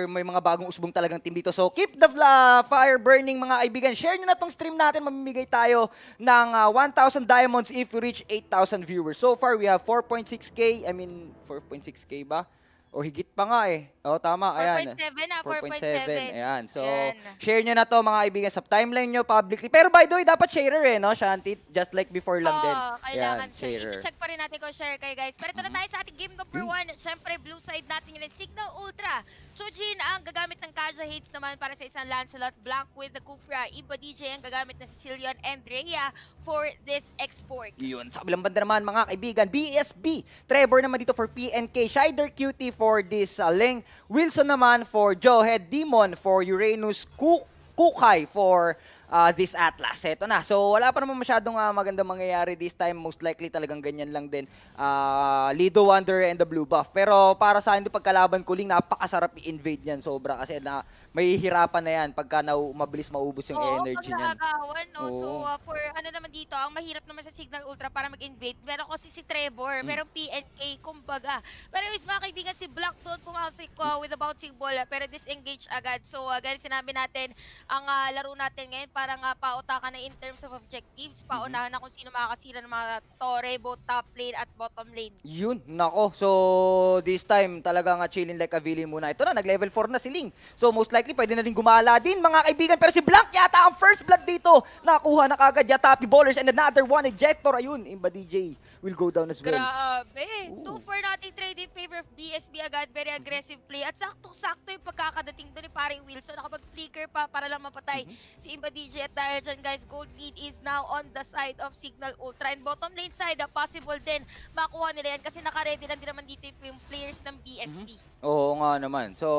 or may mga bagong usbong talagang team dito. So keep the fire burning mga kaibigan. Share nyo na tong stream natin. Mamimigay tayo ng 1,000 diamonds if we reach 8,000 viewers. So far, we have 4.6k. I mean, 4.6k ba? O higit pa nga eh. Oo, tama. Ayan. 4.7 na, 4.7. 4.7. Ayan. So, Ayan. share nyo na to mga kaibigan sa timeline nyo publicly. Pero by the way, dapat sharer eh, no, Shanti? Just like before lang din. Kailangan Ayan, sharer. i-check pa rin natin kung share kayo guys. Pero ito na tayo sa ating game number 1. Siyempre, blue side natin yun, Signal Ultra. Chujin ang gagamit ng Kaja Hades naman para sa isang Lancelot. Blank with the Kufra. Iba DJ ang gagamit na Sicilian and Rhea for this export. Yun. Sa kabilang banda naman mga kaibigan, BSB. Trevor naman dito for PNK. Shider Cutie for this Ling. Wilson naman for Jawhead. Demon for Uranus. Kukay for this Atlas. Eto na. So, wala pa naman masyadong magandang mangyayari this time. Most likely talagang ganyan lang din. Lido Wonder and the Blue Buff. Pero para sa akin, pagkalaban ko, Ling, napakasarap i-invade niyan. Sobra kasi na may hirapan na yan pagka mabilis maubos yung energy niyan. Agawan, no? So, for ano naman dito, ang mahirap naman sa Signal Ultra para mag-invade. Meron kasi si Trevor, merong PNK, kumbaga. Pero is mga kaibigan, si Black doon pumasok with the bouncing ball, pero disengage agad. So, agad sinabi natin, ang laro natin ngayon, parang pautakan na in terms of objectives. Paunahan na kung sino makakasira ng mga Torre, both top lane at bottom lane. Yun, nako. So, this time, talagang chilling like a villain muna. Ito na, nag-level 4 na si Ling. So, most likely, pwede na rin gumala din, mga kaibigan. Pero si Blank yata ang first blood dito. Nakuha na kagad. Yatapi Ballers and another one ejector. Ayun, Imba DJ will go down as well. Grabe. 2-4 nating trade in favor of BSB agad. Very aggressive play. At saktong-sakto yung pagkakadating doon ni paring Wilson. Nakapag-flicker pa para lang mapatay si Imba DJ. At dahil dyan guys, gold lead is now on the side of Signal Ultra. And bottom lane side, possible din makuha nila yan kasi naka-ready lang din naman dito yung players ng BSB. Oo nga naman. So,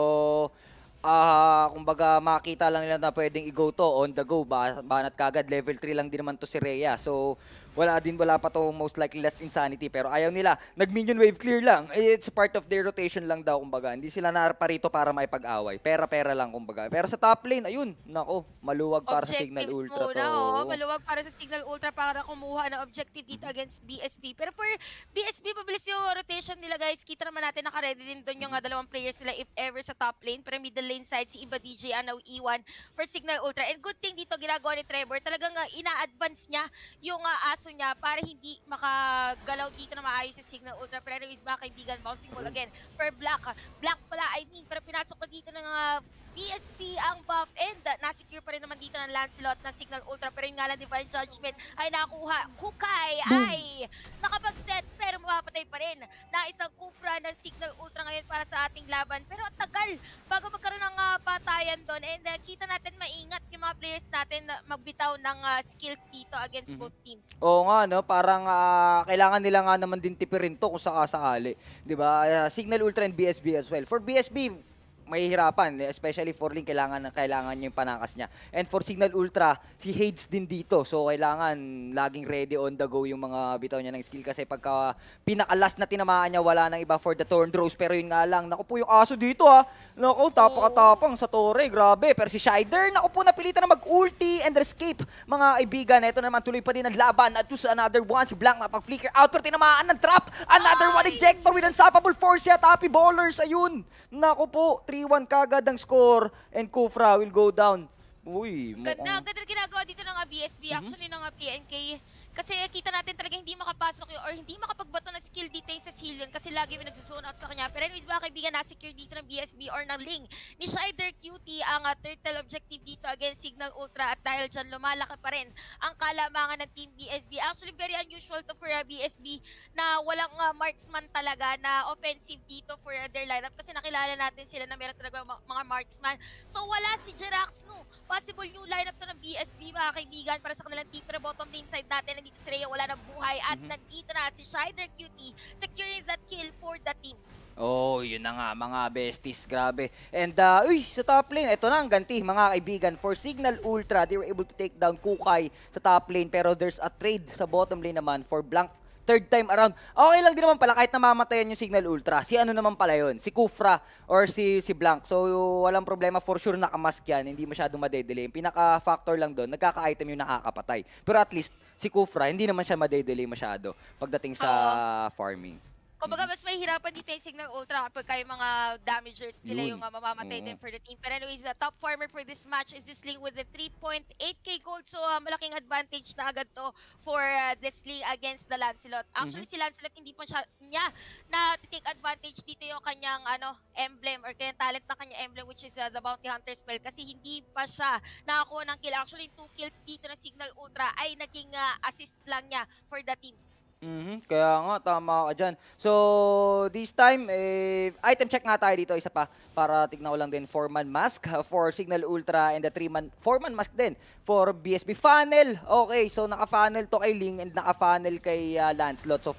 kumbaga makita lang nila na pwedeng i-go to on the go. Banat kagad, level 3 lang din naman to si Rhea. So, wala pa to most likely last insanity. Pero ayaw nila. Nag-minion wave clear lang. It's part of their rotation lang daw, kumbaga. Hindi sila naparito para maipag-away. Pera-pera lang, kumbaga. Pero sa top lane, ayun, nako, maluwag para sa Signal Ultra to. Maluwag para sa Signal Ultra para kumuha ng objective dito against BSB. Pero for BSB, mabilis yung rotation nila guys. Kita naman natin, naka-ready din doon yung dalawang players nila if ever sa top lane. Pero middle lane side, si Iba DJ ang naiiwan for Signal Ultra. And good thing dito ginagawa ni Trevor, talagang ina-advance niya yung aso niya para hindi makagalaw dito na maayos sa Signal Ultra. Pero anyways, mga kaibigan, bouncing ball again for Black. Black pala, pero pinasok pa dito ng BSB ang buff and nasecure pa rin naman dito ng Lancelot na Signal Ultra. Pero yung nga lang Divine Judgment ay nakuha. Hukay ay nakapag-set pero mapapatay pa rin na isang Kufra ng Signal Ultra ngayon para sa ating laban. Pero ang tagal bago magkaroon ng patayan doon. And kita natin maingat yung mga players natin na magbitaw ng skills dito against both teams. Oo nga, no? Parang kailangan nila nga naman din tipirin to kung sakasakali. Diba? Signal Ultra and BSB as well. For BSB, may hirapan, especially for Link, kailangan niya yung panakas niya. And for Signal Ultra, si Hades din dito. So, kailangan laging ready on the go yung mga bitaw niya ng skill. Kasi pagka pinaka-last na tinamaan niya, wala nang iba for the Thorn Throws. Pero yun nga lang, naku po yung aso dito Naku, tapang sa Torre, grabe. Pero si Shider, naku po, napilitan na mag-ulti and escape. Mga kaibigan, ito naman, tuloy pa din ang laban. At sa another one, si Blank napag-flicker out, pero tinamaan ng trap. Another one ejector with unstoppable force yet. Happy Ballers, ayun. Naku po, 3-1 kagad ang score and Kufra will go down. Uy, ganda ginagawa dito ng BSB, actually ng PNK. Kasi kita natin talaga hindi makapasok or hindi makapagbato ng skill dito sa Sicilian kasi lagi may nagsusone out sa kanya. Pero anyways, mga kaibigan, na-secure dito ng BSB or ng Ling ni Shider Cutie ang turtle objective dito against Signal Ultra. At dahil dyan, lumalaki pa rin ang kalamangan ng Team BSB. Actually, very unusual to for BSB na walang marksman talaga na offensive dito for their lineup kasi nakilala natin sila na meron talaga mga marksman. So, wala si Jerax, no? Possible new lineup to ng BSB, mga kaibigan, para sa kanilang team. Pero bottom lane side natin, nandito si Rhea, wala ng buhay. At nandito na si Shider Cutie, securing that kill for the team. Oh, yun na nga, mga besties, grabe. And, sa top lane, ito na ang ganti, mga kaibigan. For Signal Ultra, they were able to take down Kukay sa top lane. Pero there's a trade sa bottom lane naman for Blank. Third time around. Okay lang din naman pala kahit namamatayan yung Signal Ultra. Si ano naman pala yun? Si Kufra or si Blank. So, walang problema. For sure nakamask yan. Hindi masyadong madedelay. Yung pinaka-factor lang doon, nagkaka-item yung nakakapatay. Pero at least, si Kufra, hindi naman siya madedelay masyado pagdating sa farming. Kumbaga, mas mahihirapan dito yung Signal Ultra kapag kayo mga damagers nila Yun. yung mamamatay din Oo. for the team. But anyways, the top farmer for this match is this Ling with the 3.8k gold. So, malaking advantage na agad to for this Ling against the Lancelot. Mhm. Actually, si Lancelot hindi pa niya na take advantage dito yung kanyang emblem or kanyang talent na kanyang emblem, which is the Bounty Hunter spell, kasi hindi pa siya nakakuha ng kill. Actually, 2 kills dito ng Signal Ultra ay naging assist lang niya for the team. Kaya nga, tama ka dyan. So, this time, item check nga tayo dito, isa pa, para tignan ko lang din, 4-man mask for Signal Ultra and the 4-man mask din for BSB. Funnel! Okay, so naka-funnel to kay Ling and naka-funnel kay Lancelot. So,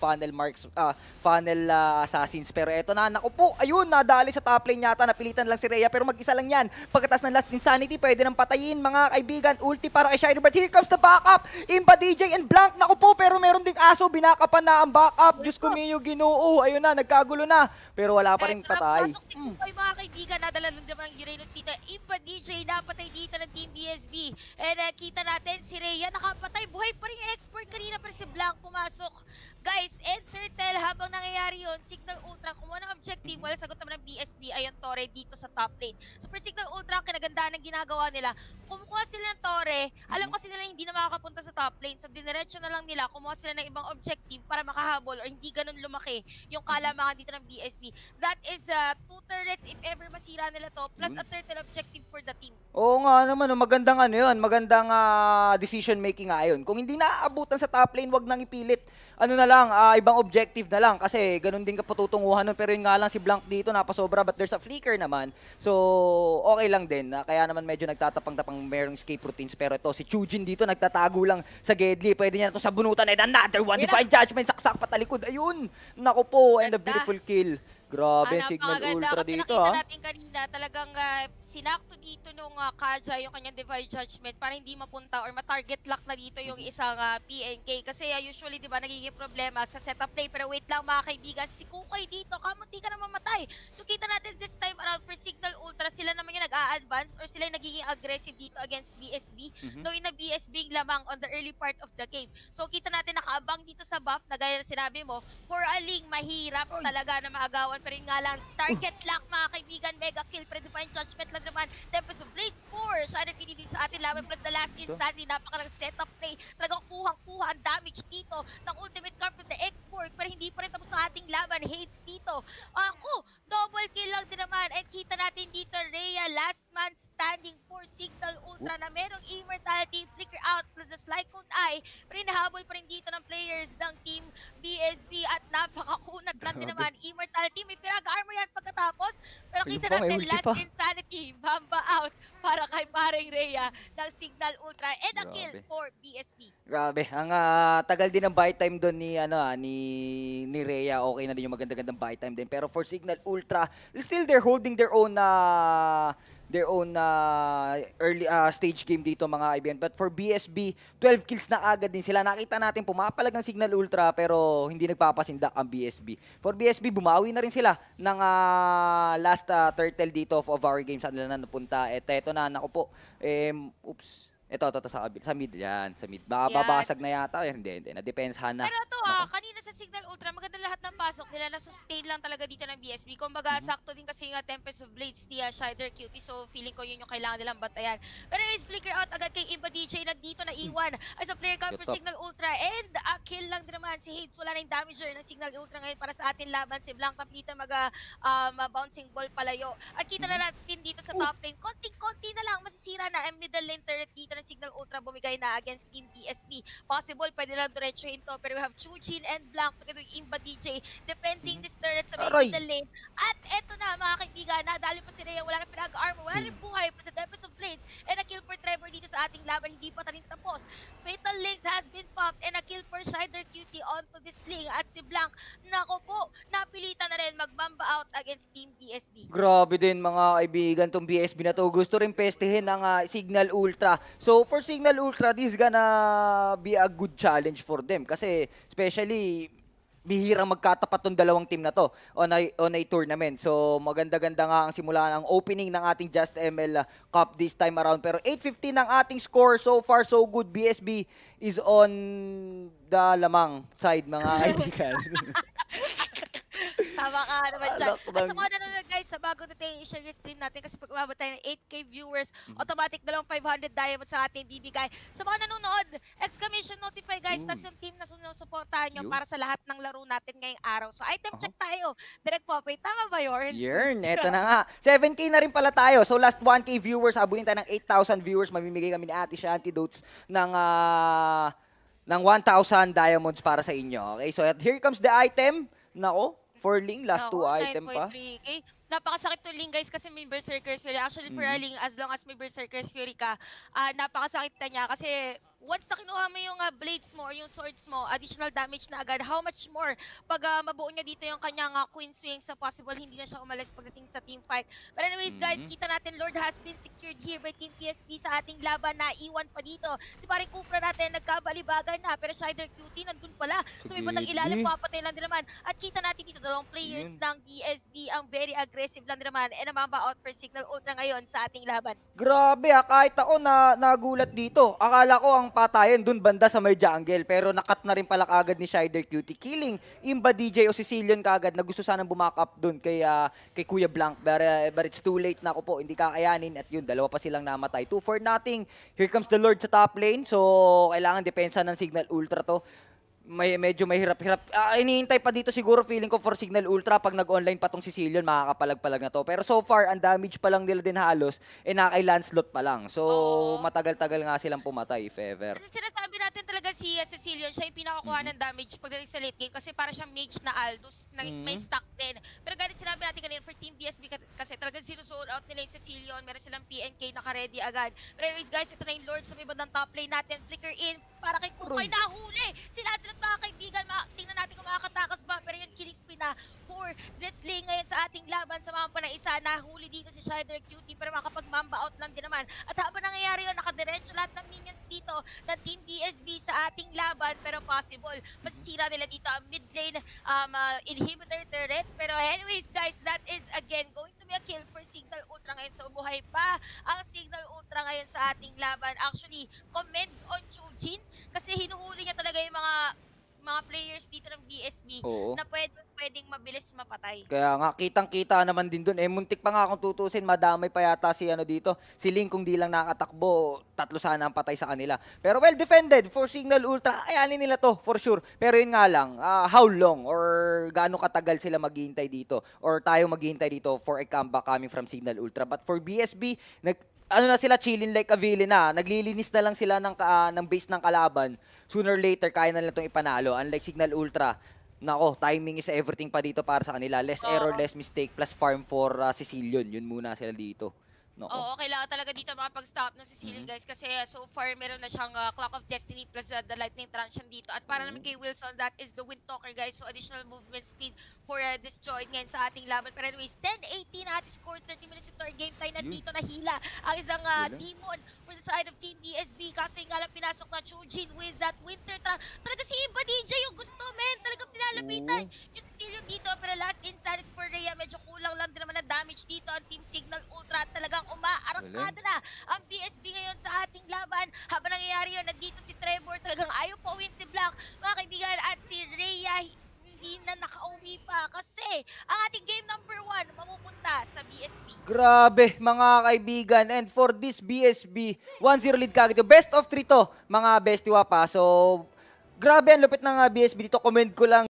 funnel assassins. Pero eto na, naku po, ayun, nadali sa top lane yata, napilitan lang si Rhea, pero mag-isa lang yan. Pagkatas ng last insanity, pwede nang patayin, mga kaibigan. Ulti para kay Shiner, but here comes the backup! Imba DJ and Blank, naku po, pero meron ding aso, binakapan na ang backup. Diyos ko miyo, ginoo. Ayun na, nagkagulo na. Pero wala pa rin Eto na, patay. pasok si Kukoy, mga kaibigan. Nadala lang naman ng Uranus dito. Impa DJ, napatay dito ng Team BSB. And kita natin, si Rhea nakapatay. Buhay pa rin yung expert kanina, pero si Blanc pumasok. Guys, Entertel, habang nangyayari yun, Signal Ultra, kumuha ng objective. Wala sagot naman ng BSB. Ayun, Torre dito sa top lane. So, for Signal Ultra, ang kinagandaan ng ginagawa nila, kumukuha sila ng Torre. Alam kasi nila hindi na makakapunta sa top lane. So, diniretso na lang nila. Kumuha sila ng ibang objective para makahabol or hindi ganun lumaki yung kalamangan dito ng BSB. That is 2 turrets if ever masira nila to, plus a turtle objective for the team. Oo nga naman, magandang ano yun, magandang decision making nga yun. Kung hindi naaabutan sa top lane, wag nang ipilit. Ano na lang, ibang objective na lang kasi ganun din kapatutunguhan nun. Pero yun nga lang si Blanc dito napasobra, but there's a flicker naman. So, okay lang din. Kaya naman medyo nagtatapang-tapang merong escape routines. Pero ito, si Chujin dito nagtatago lang sa Gedli. Pwede niya na ito sa bunutan and another one. Divine Judgment, saksak patalikod. Ayun, naku po, and a Ganda. beautiful kill. Grabe, Signal Napakaganda Ultra kasi dito nakita ha. natin kanina talagang sinakto dito nung Kaja yung kanyang Divine Judgment para hindi mapunta or ma-target lock na dito yung isang PNK. Kasi usually, di ba, nagiging problema sa setup play. Pero wait lang mga kaibigan, si Kukoy dito, kamunti ka na mamatay. So kita natin this time around for Signal Ultra, sila naman yung nag-a-advance or sila yung nagiging aggressive dito against BSB. Knowing na BSB lamang on the early part of the game. So kita natin nakaabang dito sa buff na gaya na sinabi mo, for a Ling, mahirap talaga na maagawan. Pero yun nga lang, target lock mga kaibigan, mega kill, pre-divine judgment lang naman. Tempest of Blades 4, Shadow Kennedy sa atin laban plus the last insanity, napakalang setup play. Talagang kuhang-kuha ang damage dito ng ultimate card from the export, pero hindi pa rin tapos sa ating laban. Hades dito. Ako, double kill lang din naman. And kita natin dito, Rhea, last man standing for Signal Ultra na merong immortality, flicker out plus the Slycone Eye. Pero hinahabol pa rin dito ng players ng team BSB at napakakunat lang din naman. Immortality, may Firag armor yan pagkatapos. Pero Ayun kita pa, may natin, ulti last pa. insanity, Bamba out para kay Maring Rhea ng Signal Ultra. And a Grabe. kill for BSB. Grabe, ang tagal din ng buy time doon ni ni Rhea. Okay na din yung maganda-gandang buy time din. Pero for Signal Ultra, still they're holding their own early stage game dito mga kaibigan. But for BSB, 12 kills na agad din sila. Nakita natin pumapalag ng Signal Ultra pero hindi nagpapasindak ang BSB. For BSB, bumawi na rin sila ng last turtle dito of our game sa nila na napunta. Eto na, naku po. Oops. Ito, sa mid yan. Sa mid. Baka Yan. babasag na yata. Hindi. Nadepensahan na. Pero ito Nako. kanina sa Signal Ultra, maganda lahat ng pasok nila. Na-sustain lang talaga dito ng BSB. Kumbaga, sakto din kasi yung Tempest of Blades, ni Shider Cutie. So, feeling ko yun yung kailangan nilang batayan. Pero is flicker out agad kay Imba DJ. Nagdito na iwan as a player card for Yutok. Signal Ultra. And kill lang din naman si Hades. Wala na yung damager ng Signal Ultra ngayon para sa atin laban. Si Blanc Kapitan bouncing ball palayo. At kita na natin dito sa top lane. Konting-konti na lang masisira na ang middle lane turret dito ng Signal Ultra bumigay na against Team BSB. Possible, pwede lang diretsuhin to. Pero we have Chujin and Blanc together with Imba DJ defending this turret sa may Aray! middle lane. At eto na mga kaibigan, nadali pa si Rhea. Wala na Frag armor, wala rin buhay pa sa Tempest of Blades. And a kill for Trevor dito sa ating laban. Hindi pa tayo tapos. Fatal Links has been popped and a kill for Shider Cutie onto this Ling. At si Blanc, nako po, napilitan na rin magbamba out against Team BSB. Grabe din mga kaibigan tong BSB na to. Gusto rin pestehin ang Signal Ultra. So for Signal Ultra, this is gonna be a good challenge for them. Kasi especially, bihirang magkatapat tong dalawang team na to on a tournament. So maganda-ganda nga ang simula ng opening ng ating Just ML Cup this time around. Pero 8-15 ang ating score. So far, so good. BSB is on the lamang side mga kaibigan. Tama ka naman dyan. Alak At sa bang- mga nanonood guys, sa bago natin i-share yung stream natin kasi pag umabot tayo ng 8K viewers, Mhm. automatic dalawang 500 diamonds sa ating bibigay. Sa mga nanonood, exclamation notify guys, Uy. tas yung team na sinusuportahan nyo Yun. para sa lahat ng laro natin ngayong araw. So item Aha. check tayo. Direct Popeye, tama ba yun? Yarn, eto na nga. 7K na rin pala tayo. So last 1K viewers, abunin tayo ng 8,000 viewers. Mamimigay kami ni Ate Shanty Dotes ng 1,000 diamonds para sa inyo. Okay, so here comes the item. Nako, for Ling, last 2 item pa. 9.3K. Napakasakit to Ling guys kasi may Berserker's Fury. Actually for a Ling, as long as may Berserker's Fury ka, napakasakit na niya kasi once na kinuha mo yung blades mo or yung swords mo, additional damage na agad. How much more pag mabuo niya dito yung kanyang Queen Swing sa possible hindi na siya umalis pagdating sa team fight. But anyways guys, kita natin Lord has been secured here by Team PSP sa ating laban na iwan pa dito. Si paring Kupra natin nagkabalibagan na pero Shider Cutie nandun pala. So may bandang ilalim, papatay lang din naman. At kita natin dito dalawang players ng PSP ang very aggressive lang din naman and namamba out for Signal Ultra ngayon sa ating laban. Grabe kahit ako nagulat dito. Akala ko ang patayan dun banda sa may jungle pero nakat na rin pala kagad ni Shider Cutie. Killing Imba DJ o Sicilian kagad na gusto sanang bumakap dun kay Kuya Blanc. But it's too late na ako po. Hindi kakayanin at yun, dalawa pa silang namatay. 2-4 nothing. Here comes the Lord sa top lane. So kailangan depensa ng Signal Ultra to. Medyo mahirap-hirap. Iniintay pa dito siguro feeling ko for Signal Ultra pag nag-online pa tong Sicilian, makakapalag-palag na to. Pero so far, ang damage pa lang nila din halos, naka-kay Lancelot pa lang. So, matagal-tagal nga silang pumatay, if ever. Kasi sinasabi natin talaga si Cecilion, siya yung pinakakuha ng damage pagdating sa late game kasi para siyang mage na Aldous, na may stack din. Pero ganun sinabi natin kanina for Team BSB kasi talagang sinusold out nila yung Cecilion, meron silang PNK naka-ready agad. But anyways guys, ito na yung Lord sa may bandang top lane natin, flicker in, para kay Kupay nahuli! Sila mga kaibigan, tingnan natin kung makakatakas ba, pero yung killing spree na for this lane ngayon sa ating laban sa mga panang-isa, nahuli dito si Shider Cutie pero makapag-mamba out lang din naman. At habang nangyayari yun, nakadiretso lahat ng minions dito ng Team BSB sa ating laban, pero possible, masisira nila dito ang mid lane inhibitor turret. Pero anyways guys, that is again going to be a kill for Signal Ultra ngayon. So buhay pa ang Signal Ultra ngayon sa ating laban. Actually, commend on Chujin kasi hinuhuli niya talaga yung mga players dito ng BSB na pwedeng mabilis mapatay. Kaya nga, kitang-kita naman din dun. Muntik pa nga kung tutusin, madamay pa yata si dito. Si Link kung di lang nakatakbo, 3 sana ang patay sa kanila. Pero well defended for Signal Ultra. Ayanin nila to, for sure. Pero yun nga lang, how long or gaano katagal sila maghihintay dito or tayo maghihintay dito for a comeback coming from Signal Ultra. But for BSB, na sila, chilling like a villain na. Naglilinis na lang sila ng base ng kalaban. Sooner or later, kaya na lang itong ipanalo. Unlike Signal Ultra, nako, timing is everything pa dito para sa kanila. Less error, less mistake, plus farm for Sicilian. Yun muna sila dito. No. Oo, kailangan talaga dito makapag-stop ng Sicilian guys kasi so far meron na siyang Clock of Destiny plus the Lightning Truncheon dito. At para naman kay Wilson, that is the Wind Talker guys. So additional movement speed for this joint ngayon sa ating laban. Pero anyways, 10-18 na ating score, 30 minutes into our game time na dito nahila ang isang demon for the side of Team BSB. Kaso yung nga lang pinasok na Chujin with that Winter Trap. Talaga si Iba DJ yung gusto, men. Talagang pinalapitan yung Sicilian dito. Pero last insanity for Rhea, medyo kulang lang din naman na damage dito ang Team Signal Ultra. Talagang umaarangkada na ang BSB ngayon sa ating laban. Habang nangyayari yun, nandito si Trevor, talagang ayaw pa win si Blanc, mga kaibigan, at si Rhea hindi na nakauwi pa kasi ang ating game number 1 mamupunta sa BSB. Grabe mga kaibigan, and for this BSB 1-0 lead kagad. Best of 3 to mga bestiwa pa. So grabe ang lupit ng BSB dito. Comment ko lang